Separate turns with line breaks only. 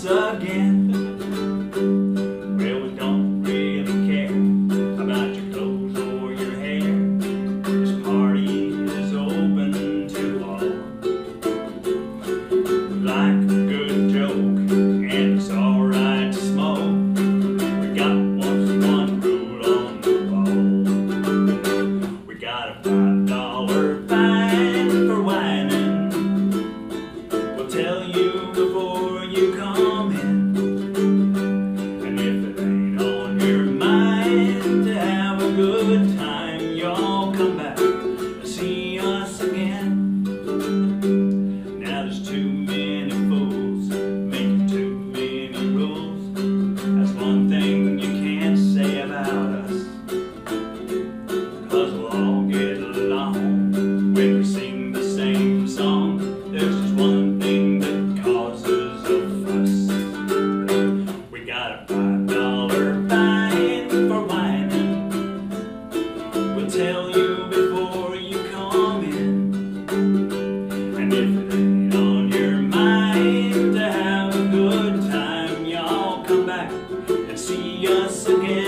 us again. Well, we don't really care about your clothes or your hair. This party is open to all. We like a good joke and it's alright to smoke. We got one rule on the ball. We got a $5 fine for whining. We'll tell you before you come in. And if it ain't on your mind to have a good time, y'all come back and see us again. Now there's too many fools making too many rules. That's one thing you can't say about us, 'cause we'll all get along when we sing the same song. There's just one thing that causes a fuss. We got a $5 fine for whining. We'll tell you before you come in. And if it ain't on your mind to have a good time, y'all come back and see us again.